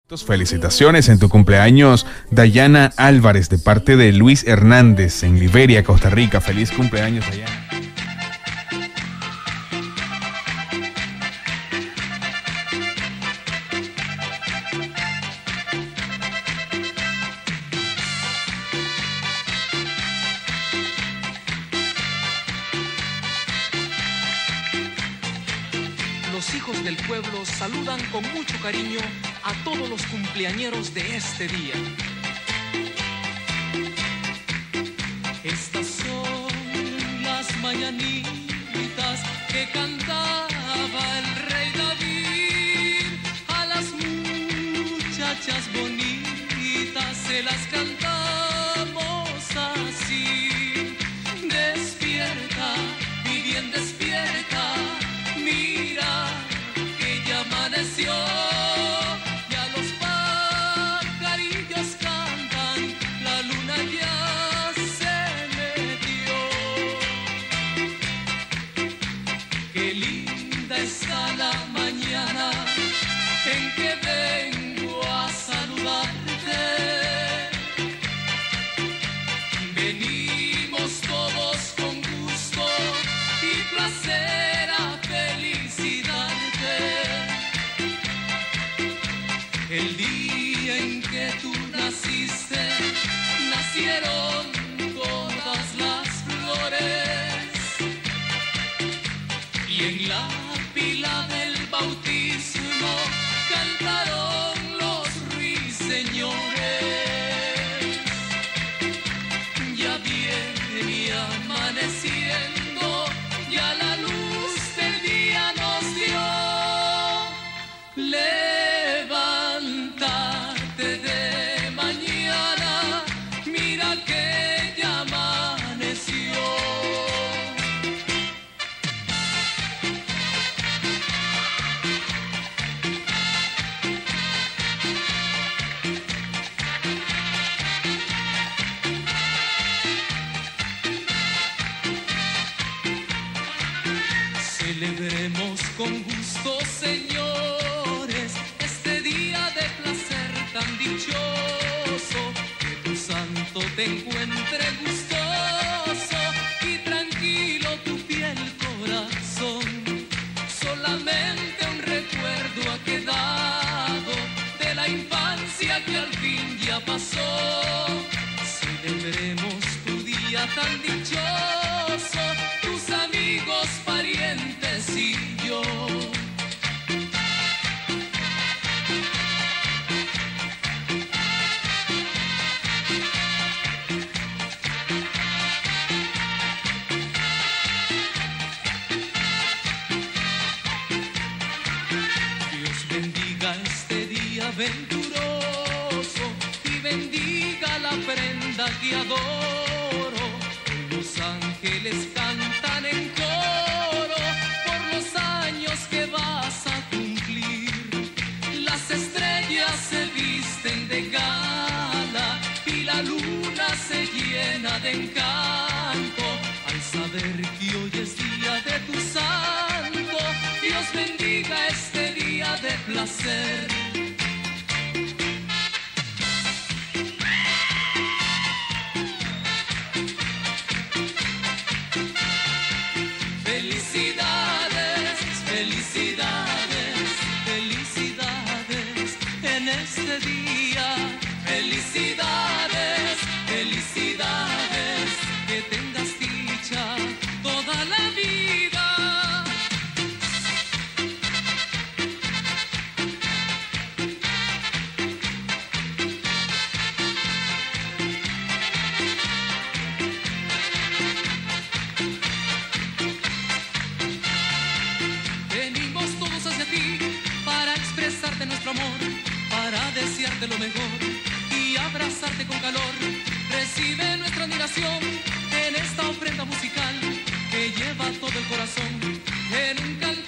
Felicitaciones en tu cumpleaños, Dayana Álvarez, de parte de Luis Hernández en Liberia, Costa Rica. Feliz cumpleaños, Dayana. Los hijos del pueblo saludan con mucho cariño a todos los cumpleañeros de este día. Estas son las mañanitas que cantaba el rey David. A las muchachas bonitas se las cantamos así. Despierta, mi bien despierta, mira que ya amaneció. Qué linda está la mañana en que vengo a saludarte. Venimos todos con gusto y placer a felicitarte. El día en que tú naciste, nacieron todas las flores. Y en la pila del bautismo cantaron los ruiseñores. Ya viene amaneciendo, ya la luz del día nos dio. Levántate de mañana, mira que ya amaneció. Celebremos con gusto, señores, este día de placer tan dichoso. Que tu santo te encuentre gustoso y tranquilo tu fiel corazón. Solamente un recuerdo ha quedado de la infancia que al fin ya pasó. Celebremos tu día tan dichoso, tus amigos, parientes y yo. Dios bendiga este día venturoso y bendiga la prenda que adoro. Los ángeles cantan en coro por los años que vas a cumplir. Las estrellas se visten de gala y la luna se llena de encanto al saber que hoy es día de tu santo. Dios bendiga este día de placer. Felicidades, felicidades, felicidades en este día. Felicidades, felicidades, que tengas dicha toda la vida. Venimos todos hacia ti para expresarte nuestro amor, para desearte lo mejor y abrazarte con calor. Recibe nuestra admiración en esta ofrenda musical que lleva todo el corazón en un canto.